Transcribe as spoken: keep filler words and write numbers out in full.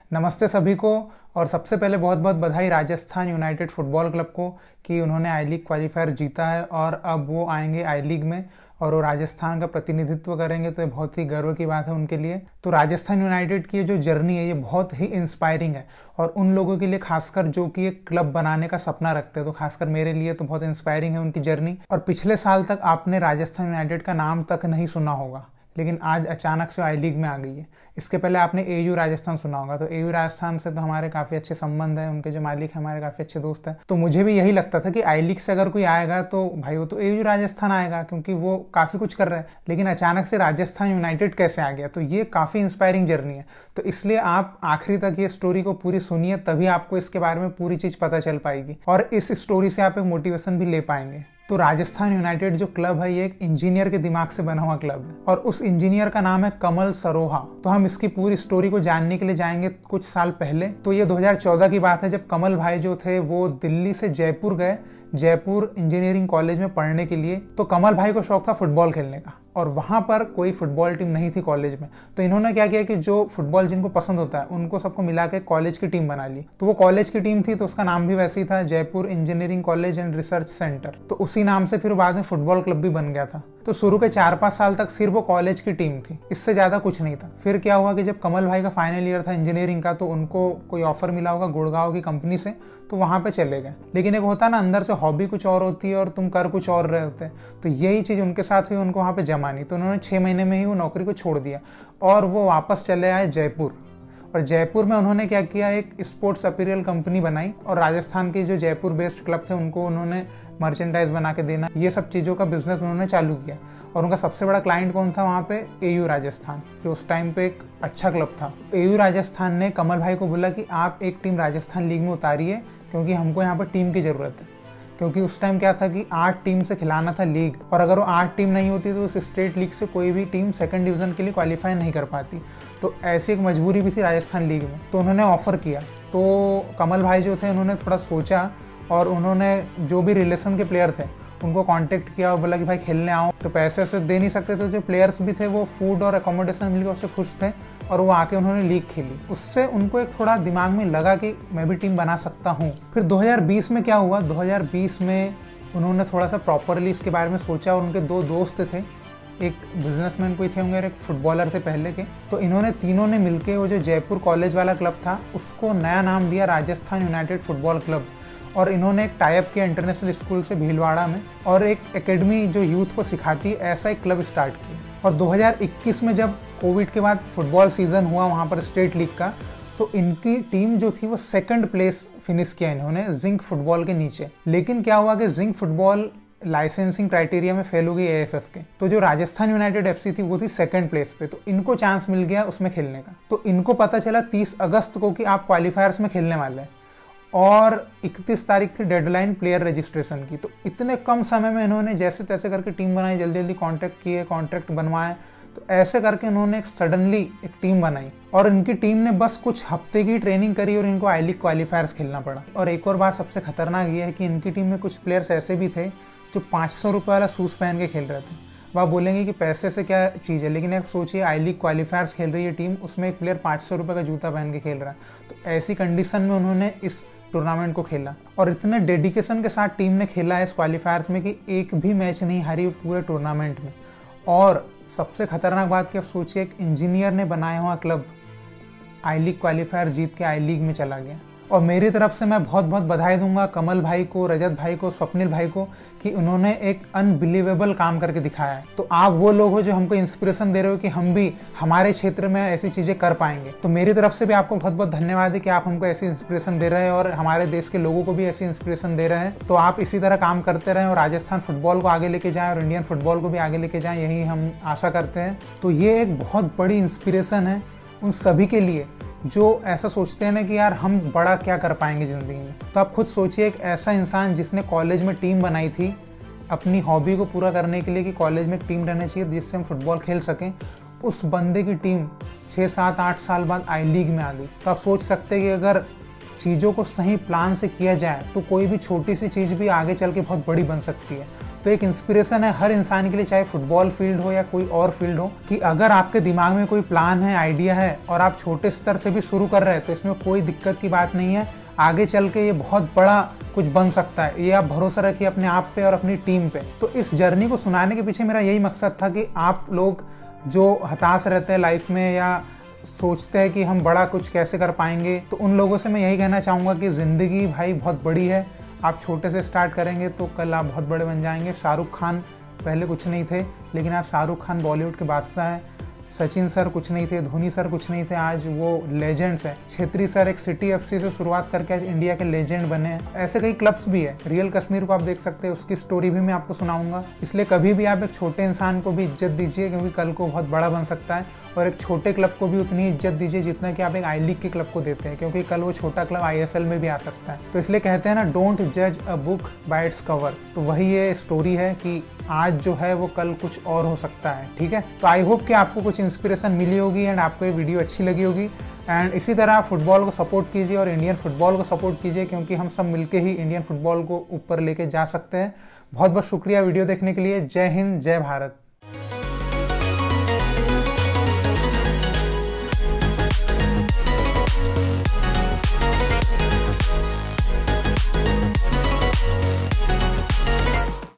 नमस्ते सभी को। और सबसे पहले बहुत बहुत बधाई राजस्थान यूनाइटेड फुटबॉल क्लब को कि उन्होंने आई लीग क्वालिफायर जीता है और अब वो आएंगे आई लीग में और वो राजस्थान का प्रतिनिधित्व करेंगे। तो ये बहुत ही गर्व की बात है उनके लिए। तो राजस्थान यूनाइटेड की जो जर्नी है ये बहुत ही इंस्पायरिंग है और उन लोगों के लिए खासकर जो कि एक क्लब बनाने का सपना रखते हैं, तो खासकर मेरे लिए तो बहुत इंस्पायरिंग है उनकी जर्नी। और पिछले साल तक आपने राजस्थान यूनाइटेड का नाम तक नहीं सुना होगा, लेकिन आज अचानक से आई लीग में आ गई है। इसके पहले आपने एयू राजस्थान सुना होगा, तो एयू राजस्थान से तो हमारे काफ़ी अच्छे संबंध हैं, उनके जो मालिक हैं हमारे काफ़ी अच्छे दोस्त हैं। तो मुझे भी यही लगता था कि आई लीग से अगर कोई आएगा तो भाई वो तो एयू राजस्थान आएगा, क्योंकि वो काफ़ी कुछ कर रहा है। लेकिन अचानक से राजस्थान यूनाइटेड कैसे आ गया, तो ये काफ़ी इंस्पायरिंग जर्नी है। तो इसलिए आप आखिरी तक ये स्टोरी को पूरी सुनिए, तभी आपको इसके बारे में पूरी चीज़ पता चल पाएगी और इस स्टोरी से आप एक मोटिवेशन भी ले पाएंगे। तो राजस्थान यूनाइटेड जो क्लब है ये एक इंजीनियर के दिमाग से बना हुआ क्लब है और उस इंजीनियर का नाम है कमल सरोहा। तो हम इसकी पूरी स्टोरी को जानने के लिए जाएंगे कुछ साल पहले। तो ये दो हज़ार चौदह की बात है, जब कमल भाई जो थे वो दिल्ली से जयपुर गए, जयपुर इंजीनियरिंग कॉलेज में पढ़ने के लिए। तो कमल भाई को शौक था फुटबॉल खेलने का और वहाँ पर कोई फुटबॉल टीम नहीं थी कॉलेज में। तो इन्होंने क्या किया कि जो फुटबॉल जिनको पसंद होता है उनको सबको मिला के कॉलेज की टीम बना ली। तो वो कॉलेज की टीम थी, तो उसका नाम भी वैसे ही था, Jaipur engineering college and research centre. तो उसी नाम से फिर बाद में फुटबॉल क्लब भी बन गया था। तो शुरू के चार पाँच साल तक सिर्फ वो कॉलेज की टीम थी, इससे ज़्यादा कुछ नहीं था। फिर क्या हुआ कि जब कमल भाई का फाइनल ईयर था इंजीनियरिंग का, तो उनको कोई ऑफर मिला होगा गुड़गांव की कंपनी से, तो वहाँ पे चले गए। लेकिन एक होता ना, अंदर से हॉबी कुछ और होती है और तुम कर कुछ और रहे होते हैं। तो यही चीज़ उनके साथ हुई, उनको वहाँ पे जमा नहीं। तो उन्होंने छः महीने में ही वो नौकरी को छोड़ दिया और वो वापस चले आए जयपुर। और जयपुर में उन्होंने क्या किया, एक स्पोर्ट्स अपीरियल कंपनी बनाई और राजस्थान के जो जयपुर बेस्ड क्लब थे उनको उन्होंने मर्चेंडाइज बना के देना, ये सब चीज़ों का बिजनेस उन्होंने चालू किया। और उनका सबसे बड़ा क्लाइंट कौन था वहाँ पे, एयू राजस्थान, जो उस टाइम पे एक अच्छा क्लब था। एयू राजस्थान ने कमल भाई को बोला कि आप एक टीम राजस्थान लीग में उतारिए, क्योंकि हमको यहाँ पर टीम की ज़रूरत है। क्योंकि उस टाइम क्या था कि आठ टीम से खिलाना था लीग, और अगर वो आठ टीम नहीं होती तो उस स्टेट लीग से कोई भी टीम सेकंड डिवीज़न के लिए क्वालिफाई नहीं कर पाती। तो ऐसी एक मजबूरी भी थी राजस्थान लीग में। तो उन्होंने ऑफ़र किया। तो कमल भाई जो थे उन्होंने थोड़ा सोचा और उन्होंने जो भी रिलेशन के प्लेयर थे उनको कांटेक्ट किया और बोला कि भाई खेलने आओ। तो पैसे से दे नहीं सकते, तो जो प्लेयर्स भी थे वो फूड और अकोमोडेशन मिल के उससे खुश थे और वो आके उन्होंने लीग खेली। उससे उनको एक थोड़ा दिमाग में लगा कि मैं भी टीम बना सकता हूँ। फिर दो हज़ार बीस में क्या हुआ, दो हज़ार बीस में उन्होंने थोड़ा सा प्रॉपरली इसके बारे में सोचा और उनके दो दोस्त थे, एक बिजनेसमैन कोई थे होंगे और एक फुटबॉलर थे पहले के। तो इन्होंने तीनों ने मिलके वो जो जयपुर कॉलेज वाला क्लब था उसको नया नाम दिया राजस्थान यूनाइटेड फुटबॉल क्लब। और इन्होंने एक टाइप किया इंटरनेशनल स्कूल से भीलवाड़ा में और एक एकेडमी जो यूथ को सिखाती है, ऐसा एक क्लब स्टार्ट किया। और दो हज़ार इक्कीस में जब कोविड के बाद फुटबॉल सीजन हुआ वहाँ पर स्टेट लीग का, तो इनकी टीम जो थी वो सेकंड प्लेस फिनिश किया इन्होंने जिंक फुटबॉल के नीचे। लेकिन क्या हुआ कि जिंक फुटबॉल लाइसेंसिंग क्राइटेरिया में फेल हो गई ए एफ एफ के। तो जो राजस्थान यूनाइटेड एफ सी थी वो थी सेकंड प्लेस पे, तो इनको चांस मिल गया उसमें खेलने का। तो इनको पता चला तीस अगस्त को कि आप क्वालिफायर्स में खेलने वाले हैं और इकतीस तारीख थी डेडलाइन प्लेयर रजिस्ट्रेशन की। तो इतने कम समय में इन्होंने जैसे तैसे करके टीम बनाई, जल्दी जल्दी कॉन्ट्रैक्ट किए, कॉन्ट्रैक्ट बनवाए। तो ऐसे करके इन्होंने एक सडनली एक टीम बनाई और इनकी टीम ने बस कुछ हफ्ते की ट्रेनिंग करी और इनको आई लीग क्वालिफायर्स खेलना पड़ा। और एक और बात सबसे खतरनाक ये है कि इनकी टीम में कुछ प्लेयर्स ऐसे भी थे जो पाँच सौ रुपये वाला शूज़ पहन के खेल रहे थे। वो आप बोलेंगे कि पैसे से क्या चीज़ है, लेकिन आप सोचिए आई लीग क्वालिफायर्स खेल रही है टीम, उसमें एक प्लेयर पाँच सौ रुपये का जूता पहन के खेल रहा है। तो ऐसी कंडीशन में उन्होंने इस टूर्नामेंट को खेला और इतने डेडिकेशन के साथ टीम ने खेला है इस क्वालिफायर्स में कि एक भी मैच नहीं हारी पूरे टूर्नामेंट में। और सबसे खतरनाक बात कि आप सोचिए, एक इंजीनियर ने बनाया हुआ क्लब आई लीग क्वालिफायर जीत के आई लीग में चला गया। और मेरी तरफ से मैं बहुत बहुत बधाई दूंगा कमल भाई को, रजत भाई को, स्वप्निल भाई को कि उन्होंने एक अनबिलीवेबल काम करके दिखाया है। तो आप वो लोग हो जो हमको इंस्पिरेशन दे रहे हो कि हम भी हमारे क्षेत्र में ऐसी चीज़ें कर पाएंगे। तो मेरी तरफ से भी आपको बहुत बहुत धन्यवाद है कि आप हमको ऐसी इंस्पिरेशन दे रहे हैं और हमारे देश के लोगों को भी ऐसी इंस्पिरेशन दे रहे हैं। तो आप इसी तरह काम करते रहें और राजस्थान फुटबॉल को आगे लेके जाएँ और इंडियन फुटबॉल को भी आगे लेके जाएँ, यही हम आशा करते हैं। तो ये एक बहुत बड़ी इंस्पिरेशन है उन सभी के लिए जो ऐसा सोचते हैं ना कि यार हम बड़ा क्या कर पाएंगे ज़िंदगी में। तो आप खुद सोचिए, एक ऐसा इंसान जिसने कॉलेज में टीम बनाई थी अपनी हॉबी को पूरा करने के लिए कि कॉलेज में एक टीम रहना चाहिए जिससे हम फुटबॉल खेल सकें, उस बंदे की टीम छः सात आठ साल बाद आई लीग में आ गई। तो आप सोच सकते हैं कि अगर चीज़ों को सही प्लान से किया जाए तो कोई भी छोटी सी चीज़ भी आगे चल के बहुत बड़ी बन सकती है। तो एक इंस्पिरेशन है हर इंसान के लिए, चाहे फुटबॉल फील्ड हो या कोई और फील्ड हो, कि अगर आपके दिमाग में कोई प्लान है, आइडिया है और आप छोटे स्तर से भी शुरू कर रहे हैं तो इसमें कोई दिक्कत की बात नहीं है। आगे चल के ये बहुत बड़ा कुछ बन सकता है। ये आप भरोसा रखिए अपने आप पे और अपनी टीम पे। तो इस जर्नी को सुनाने के पीछे मेरा यही मकसद था कि आप लोग जो हताश रहते हैं लाइफ में या सोचते हैं कि हम बड़ा कुछ कैसे कर पाएंगे, तो उन लोगों से मैं यही कहना चाहूँगा कि ज़िंदगी भाई बहुत बड़ी है। आप छोटे से स्टार्ट करेंगे तो कल आप बहुत बड़े बन जाएंगे। शाहरुख खान पहले कुछ नहीं थे, लेकिन आज शाहरुख खान बॉलीवुड के बादशाह हैं। सचिन सर कुछ नहीं थे, धोनी सर कुछ नहीं थे, आज वो लेजेंड्स हैं। छेत्री सर एक सिटी एफसी से शुरुआत करके आज इंडिया के लेजेंड बने हैं। ऐसे कई क्लब्स भी है। रियल कश्मीर को आप देख सकते हैं, उसकी स्टोरी भी मैं आपको सुनाऊंगा। इसलिए कभी भी आप एक छोटे इंसान को भी इज्जत दीजिए, क्योंकि कल को बहुत बड़ा बन सकता है। और एक छोटे क्लब को भी उतनी इज्जत दीजिए जितना कि आप एक आई लीग के क्लब को देते हैं, क्योंकि कल वो छोटा क्लब आई एस एल में भी आ सकता है। तो इसलिए कहते हैं ना, डोंट जज a book by its cover. तो वही ये स्टोरी है कि आज जो है वो कल कुछ और हो सकता है। ठीक है, तो आई होप कि आपको कुछ इंस्पिरेशन मिली होगी एंड आपको ये वीडियो अच्छी लगी होगी। एंड इसी तरह फुटबॉल को सपोर्ट कीजिए और इंडियन फुटबॉल को सपोर्ट कीजिए, क्योंकि हम सब मिलके ही इंडियन फुटबॉल को ऊपर लेके जा सकते हैं। बहुत बहुत शुक्रिया वीडियो देखने के लिए। जय हिंद, जय भारत।